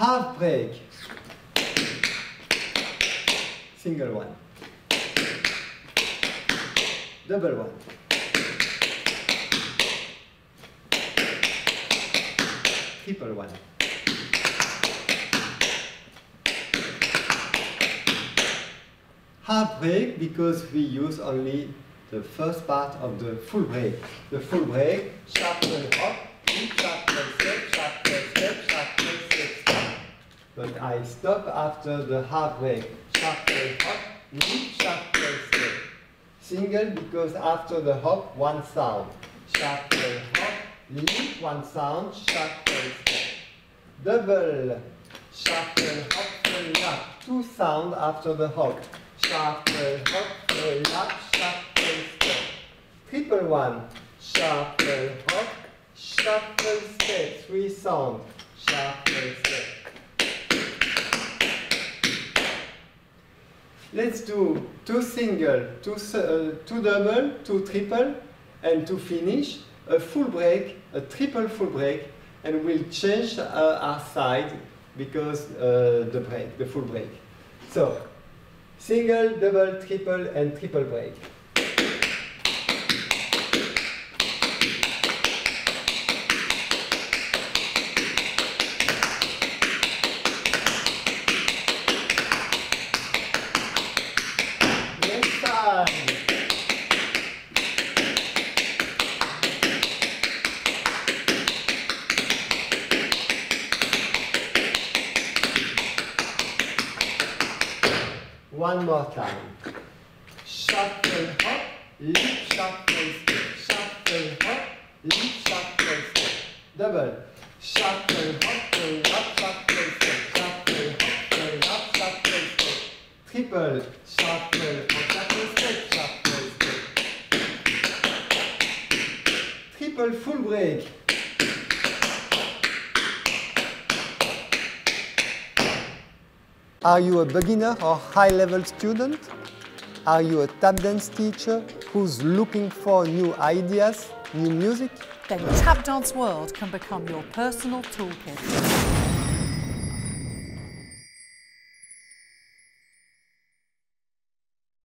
half break, single one, double one, triple one, half break because we use only the first part of the full break. The full break, shuffle, hop, shuffle, step, shuffle, step, shuffle, step, stop. But I stop after the half break. Shuffle, hop, shuffle, step. Single because after the hop, one sound. Shuffle, hop, leap, one sound, shuffle, step. Double, shuffle, hop, lap, two sound after the hop. Shuffle, hop, lap, shuffle, step. Triple one, shuffle, hop, shuffle, step, three sound, shuffle, step. Let's do two single, two double, two triple, and to finish, a full break, a triple full break, and we'll change our side because the full break. So, single, double, triple, and triple break. Next time. One more time. Shuffle, hop, leap, shuffle, step. Shuffle, hop, leap, shuffle, step. Double. Shuffle, hop, up, shuffle, step. Shuffle, hop, up, shuffle, step. Triple. Shuffle, hop, shuffle, step. Shuffle, step. Triple full break. Are you a beginner or high-level student? Are you a tap dance teacher who's looking for new ideas, new music? Then Tap Dance World can become your personal toolkit.